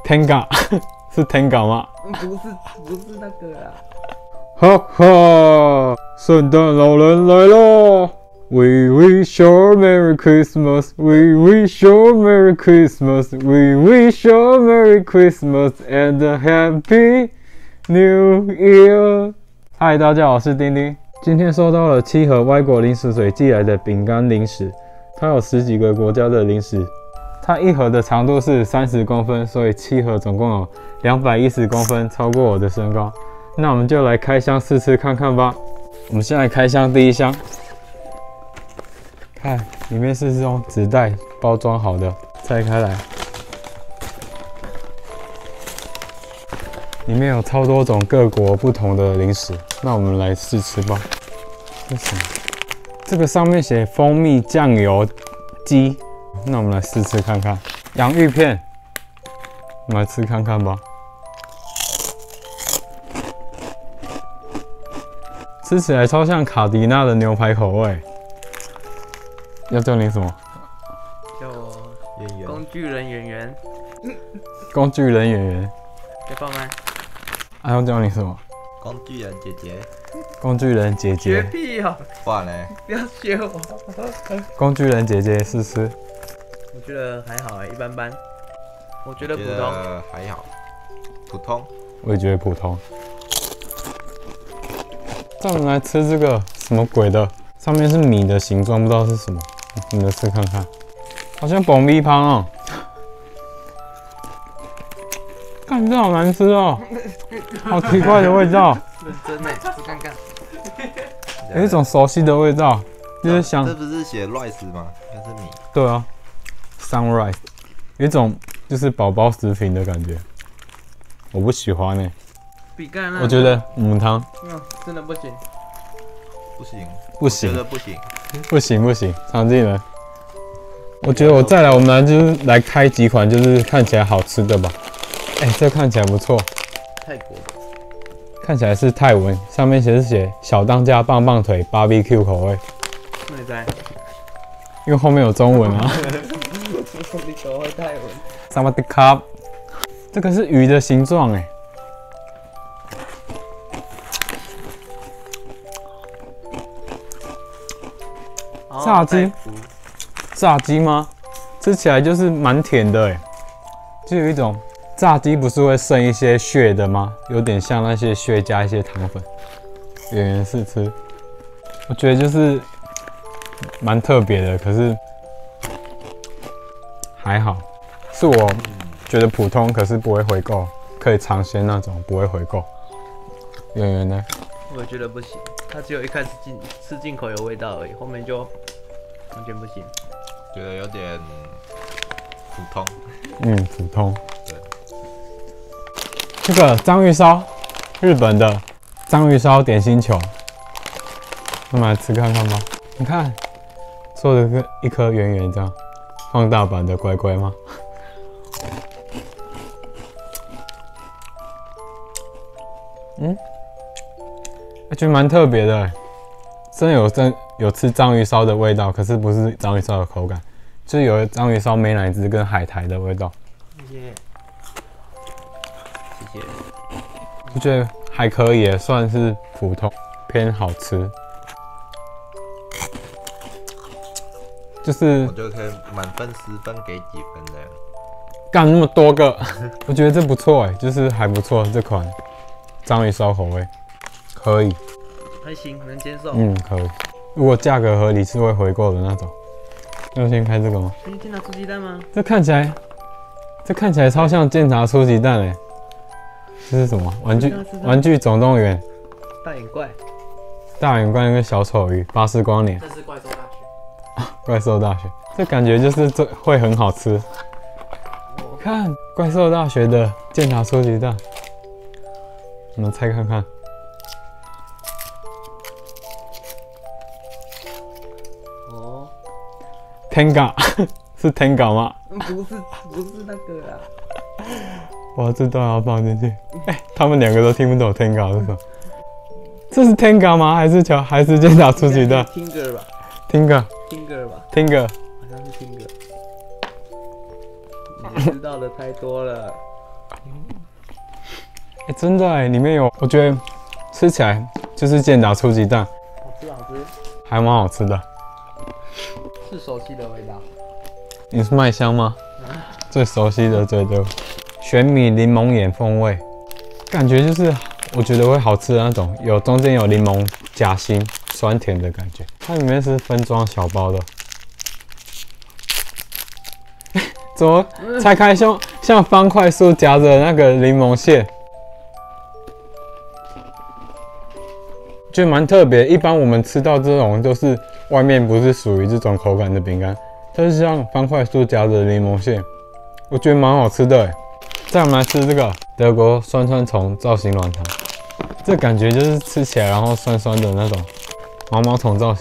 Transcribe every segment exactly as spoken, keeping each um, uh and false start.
Tenga 是 Tenga 吗？ 不是，不是那个啦。 哈哈，圣诞老人来喽 ！We wish you a Merry Christmas. We wish you a Merry Christmas. We wish you a Merry Christmas and a Happy New Year. 嗨，大家好，我是丁丁。今天收到了七盒歪果零食水寄来的饼干零食，它有十几个国家的零食。它一盒的长度是三十公分，所以七盒总共有两百一十公分，超过我的身高。那我们就来开箱试吃看看吧。我们先来开箱第一箱，看里面是这种纸袋包装好的，拆开来，里面有超多种各国不同的零食。那我们来试吃吧。这是什么？这个上面写蜂蜜酱油鸡。那我们来试吃看看，洋芋片，我们来吃看看吧。吃起来超像卡迪娜的牛排口味。要叫你什么？ 叫我圆圆。工具人圆圆。 工具人圆圆。 可以放吗？ 还要叫你什么？ 工具人姐姐。 工具人姐姐。 学屁哦！ 不然嘞？ 不要学我。 工具人姐姐试吃。 我觉得还好哎，一般般。我觉得普通。 还好，普通。 我也觉得普通。再我们来吃这个什么鬼的，上面是米的形状，不知道是什么。你们吃看看，好像爆米香哦。看这好难吃哦，好奇怪的味道。 认真哎，吃看看。 有一种熟悉的味道，就是香。 这不是写 rice 吗？应该是米。 对啊。Sunrise 有一种就是宝宝食品的感觉，我不喜欢呢、欸。 比干那我觉得母汤， 嗯，真的不行， 不行， 不行， 我觉得不行， 不行不行，常进人。我觉得我再来，我们来就是来开几款就是看起来好吃的吧。哎、欸，这看起来不错。 泰国的， 看起来是泰文，上面写是写小当家棒棒腿 B B Q 口味。 那你猜？ 因为后面有中文啊。 你口会泰文。 萨瓦迪卡，这个是鱼的形状哎。炸鸡，炸鸡吗？吃起来就是蛮甜的哎，就有一种炸鸡不是会剩一些血的吗？有点像那些血加一些糖粉。圆圆试吃，我觉得就是蛮特别的，可是还好，是我觉得普通，可是不会回购，可以尝鲜那种，不会回购。圆圆呢？ 我觉得不行，它只有一开始进吃进口有味道而已，后面就完全不行。 觉得有点普通。 嗯，普通。 对。 这个章鱼烧，日本的章鱼烧点心球，我们来吃看看吧。你看，做的个一颗圆圆这样，放大版的乖乖吗？嗯，我觉得蛮特别的，真的有真有吃章鱼烧的味道，可是不是章鱼烧的口感，就是有章鱼烧美乃滋跟海苔的味道。 谢谢，谢谢。 我觉得还可以，也算是普通，偏好吃。就是我觉得可以满分十分给几分这样。 干那么多个，我觉得这不错哎，就是还不错这款章鱼烧口味，可以， 还行，能接受。 嗯，可以。如果价格合理是会回购的那种。要先开这个吗？ 你电脑出鸡蛋吗？ 这看起来，这看起来超像健达出鸡蛋哎。这是什么？玩具玩具总动员。 大眼怪。 大眼怪跟小丑鱼，巴斯光年。 这是怪兽大学。 怪兽大学，这感觉就是这会很好吃。看怪兽大学的健达出鸡蛋，我们猜看看。 哦 Tenga 是 Tenga 吗？ 不是，不是那个啦。 哇，这段要放进去。哎、欸，他们两个都听不懂 Tenga 是什么。这是 Tenga 吗？还是乔还是健达出鸡蛋 ？Tinger 吧。 Tinger。 Tinger 吧。 Tinger。 好像是 Tinger。你知道的太多了。 哎、欸，真的哎，里面有，我觉得吃起来就是健达出鸡蛋， 好吃好吃， 还蛮好吃的。 是熟悉的味道。 你是麦香吗？嗯、最熟悉的最多。玄米柠檬眼风味，感觉就是我觉得会好吃的那种，有中间有柠檬夹心，酸甜的感觉。它里面是分装小包的。怎么拆开像像方块酥夹着那个柠檬馅？就蛮特别，一般我们吃到这种都是外面不是属于这种口感的饼干，它是像方块酥夹着柠檬馅，我觉得蛮好吃的哎。再我们来吃这个德国酸酸虫造型软糖，这感觉就是吃起来然后酸酸的那种毛毛虫造型。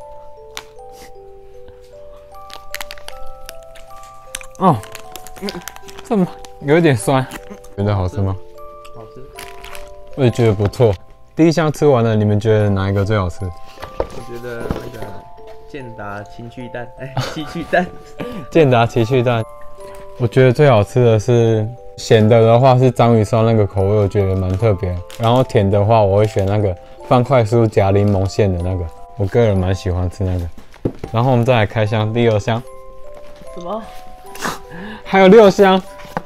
哦，这么有一点酸，觉得好吃吗？ 好吃， 我也觉得不错。第一项吃完了，你们觉得哪一个最好吃？ 我觉得那个健达情趣蛋，哎，奇趣蛋。 健达奇趣蛋，我觉得最好吃的是咸的的话是章鱼烧那个口味，我觉得蛮特别。然后甜的话，我会选那个方块酥夹柠檬馅的那个，我个人蛮喜欢吃那个。然后我们再来开箱第二箱， 什么？ 还有六箱，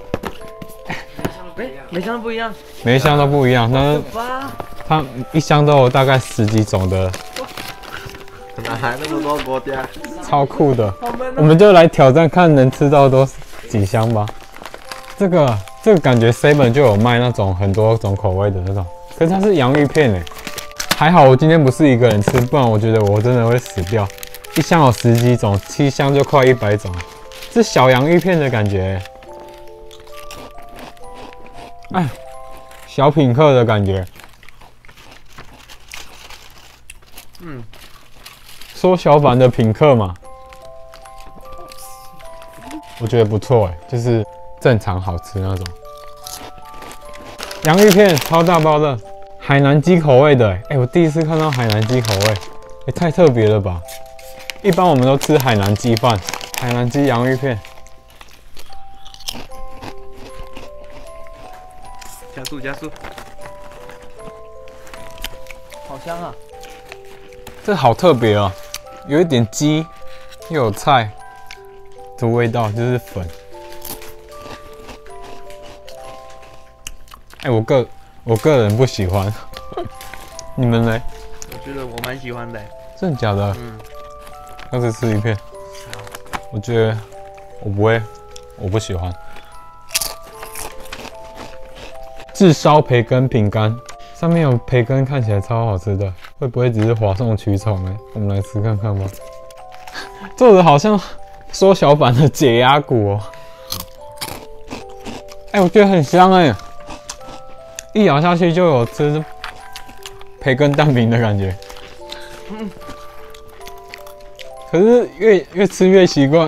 每每箱不一样， 每一箱都不一样，但是它一箱都有大概十几种的， 哪来那么多国家？ 超酷的！我们就来挑战看能吃到多几箱吧。这个这个感觉 seven 就有卖那种很多种口味的那种，可是它是洋芋片哎，还好我今天不是一个人吃，不然我觉得我真的会死掉。一箱有十几种，七箱就快一百种，是小洋芋片的感觉。哎，小品客的感觉。 嗯， 缩小版的品客嘛，我觉得不错哎，就是正常好吃那种。洋芋片超大包的，海南鸡口味的哎，哎，我第一次看到海南鸡口味，也太特别了吧！一般我们都吃海南鸡饭，海南鸡洋芋片。 加速加速，好香啊！ 这好特别哦，有一点鸡，又有菜的味道，就是粉。哎、欸，我个我个人不喜欢，你们呢？ 我觉得我蛮喜欢的。 真的假的？ 嗯。 要是吃一片，我觉得我不会，我不喜欢。炙烧培根饼干，上面有培根，看起来超好吃的，会不会只是哗众取宠呢？我们来吃看看吧。做的好像缩小版的解压骨哦。哎、欸，我觉得很香哎、欸，一咬下去就有吃培根蛋饼的感觉。嗯。可是越越吃越奇怪。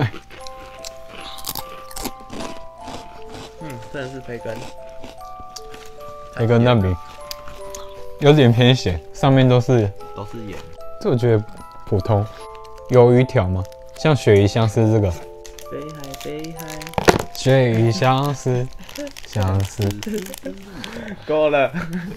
嗯，真的是培根。 培根蛋饼有点偏咸，上面都是都是盐。 这我觉得普通。鱿鱼条吗？像鳕鱼香丝这个。 北海北海。 鳕鱼香丝，香丝。 够了。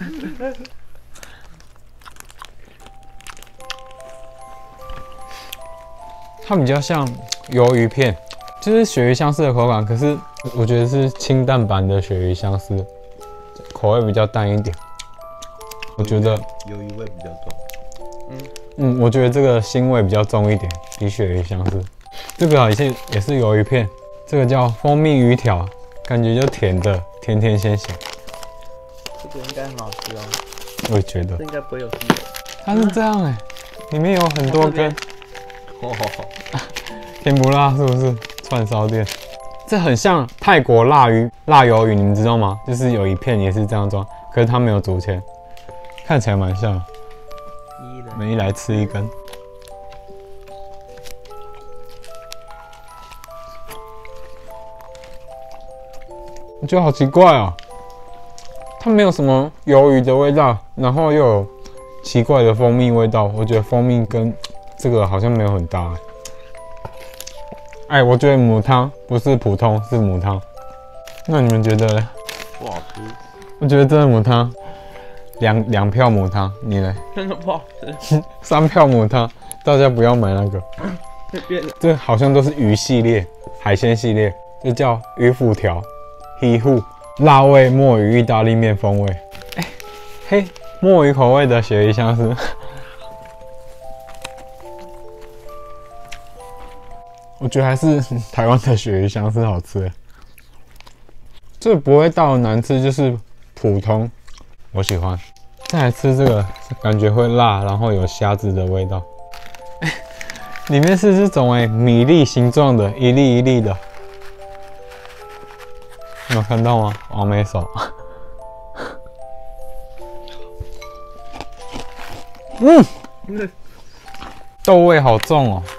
它比较像鱿鱼片，就是鳕鱼香丝的口感，可是我觉得是清淡版的鳕鱼香丝，口味比较淡一点。我觉得鱿鱼味比较重。 嗯嗯，我觉得这个腥味比较重一点，比鳕鱼香丝。这个也是也是鱿鱼片，这个叫蜂蜜鱼条，感觉就甜的，甜甜咸咸。 这个应该很好吃哦。 我也觉得。 这应该不会有腥味。 它是这样哎、欸，里面有很多根。 哦， 甜不辣是不是？串烧店，这很像泰国辣鱼、辣鱿鱼，你们知道吗？就是有一片也是这样装，可是它没有竹签，看起来蛮像。我们一来吃一根，我觉得好奇怪哦，它没有什么鱿鱼的味道，然后又有奇怪的蜂蜜味道，我觉得蜂蜜跟这个好像没有很搭哎、欸，我觉得母汤不是普通，是母汤。那你们觉得呢？ 不好吃， 我觉得真的母汤，两两票母汤，你呢？ 真的不好吃。 三票母汤，大家不要买那个。 这边这好像都是鱼系列、海鲜系列，这叫鱼腐条、鱼腐、辣味墨鱼意大利面风味。哎、嘿，墨鱼口味的鳕鱼香丝。我觉得还是台湾的鳕鱼香丝好吃。这不会到难吃，就是普通，我喜欢。再来吃这个，感觉会辣，然后有虾子的味道。里面是这种哎米粒形状的，一粒一粒的，你有看到吗？王美手，嗯，豆味好重哦，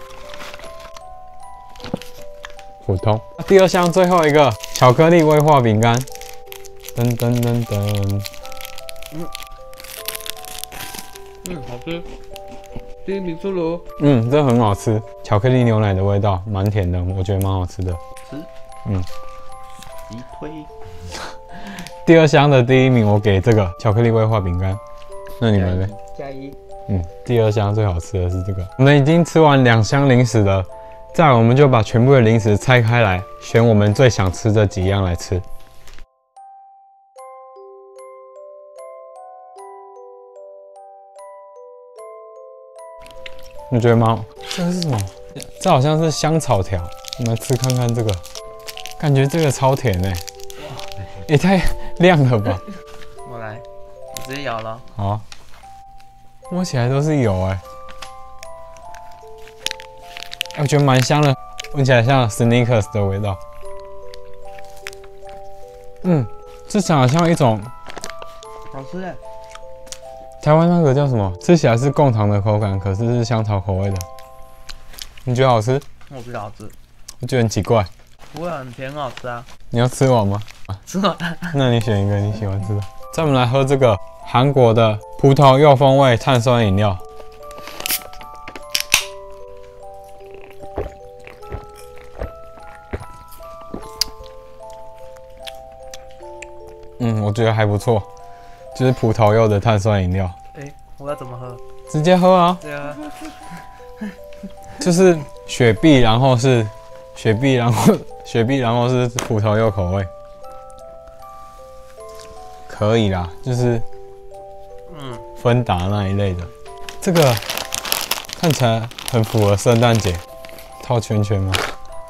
普通。第二项最后一个巧克力威化饼干，噔噔噔噔， 嗯，嗯，好吃。第一名出炉。 嗯，这很好吃，巧克力牛奶的味道，蛮甜的，我觉得蛮好吃的。 吃， 嗯， 急推。 第二箱的第一名我给这个巧克力威化饼干，那你们呢？ 加一。 嗯，第二箱最好吃的是这个。我们已经吃完两箱零食了，再来我们就把全部的零食拆开来，选我们最想吃的几样来吃。你觉得吗？这个是什么？这好像是香草条，我们来吃看看这个，感觉这个超甜哎、欸，也太亮了吧！ 我来，我直接咬了。 好，摸起来都是油哎、欸，我觉得蛮香的，闻起来像 Snickers 的味道。嗯，这长得像一种好吃哎。 台湾那个叫什么？吃起来是贡糖的口感，可是是香草口味的。你觉得好吃？ 我觉得好吃。 我觉得很奇怪。 不会很甜，很好吃啊。 你要吃完吗？ 吃完。 那你选一个你喜欢吃的。再我们来喝这个韩国的葡萄柚风味碳酸饮料。嗯，我觉得还不错。就是葡萄柚的碳酸饮料。 哎、欸，我要怎么喝？ 直接喝啊！ 对啊， 就是雪碧，然后是雪碧，然后雪碧，然后是葡萄柚口味，可以啦，就是嗯， 芬达那一类的。这个看起来很符合圣诞节，套圈圈吗？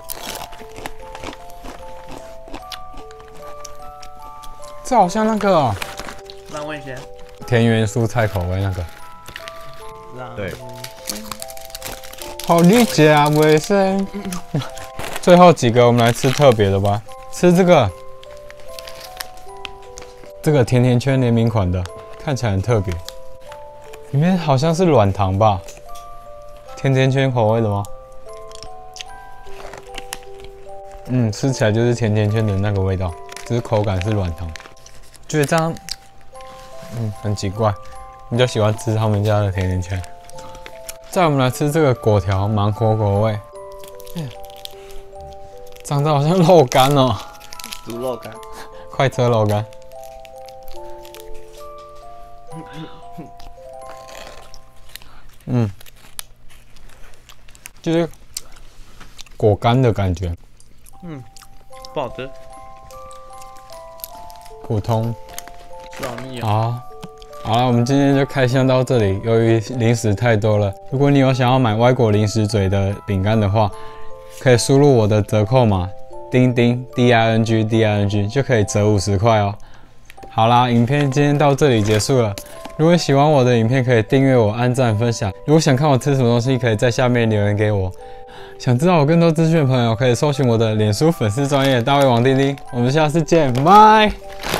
这好像那个、喔。 让味先。 田园蔬菜口味那个。 对。 好理解啊，卫生。最后几个我们来吃特别的吧，吃这个，这个甜甜圈联名款的，看起来很特别，里面好像是软糖吧？甜甜圈口味的吗？嗯，吃起来就是甜甜圈的那个味道，只是口感是软糖，觉得这样。嗯，很奇怪，比较喜欢吃他们家的甜甜圈。再我们来吃这个果条芒果口味，嗯、长得好像肉干哦， 猪肉干， 快车肉干。嗯，就是果干的感觉。 嗯，不好吃， 普通。 是好腻哦。好了，我们今天就开箱到这里。由于零食太多了，如果你有想要买歪果零食嘴的饼干的话，可以输入我的折扣码丁丁 D I N G D I N G 就可以折五十块哦。好啦，影片今天到这里结束了。如果喜欢我的影片，可以订阅我、按赞、分享。如果想看我吃什么东西，可以在下面留言给我。想知道我更多资讯的朋友，可以搜寻我的脸书粉丝专页大胃王丁丁。我们下次见，拜。